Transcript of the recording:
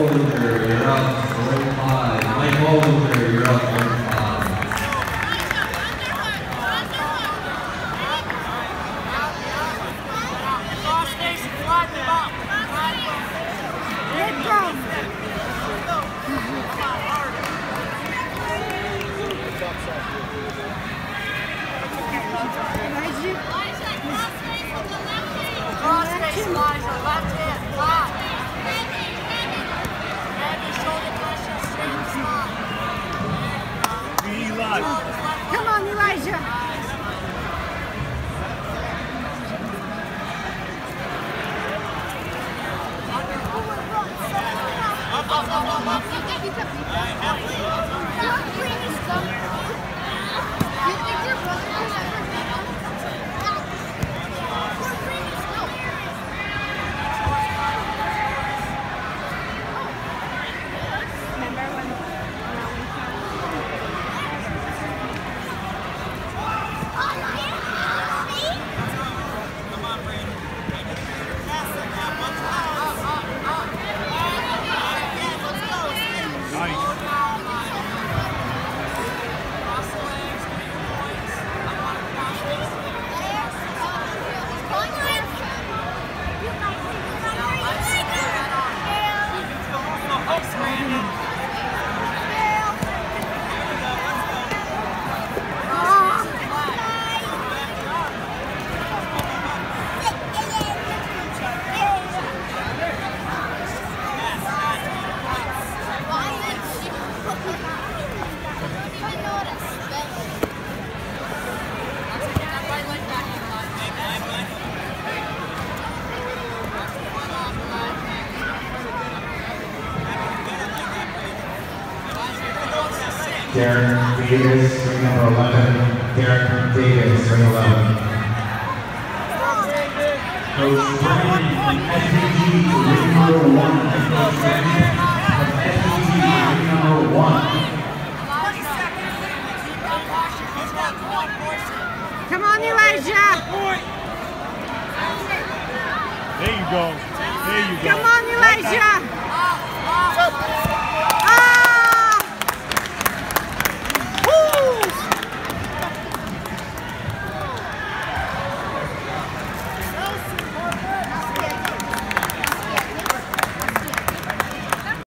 Bollinger, you're up 1-5. Mike Bollinger, you're up 1-5. Come on, Elijah. Darren Davis, ring number 11. Darren Davis, ring 11. Coach Brandon from SPG, ring number 1. Coach Brandon from SPG, ring number 1. Come on, Elijah. There you go. There you go. Come on, Elijah.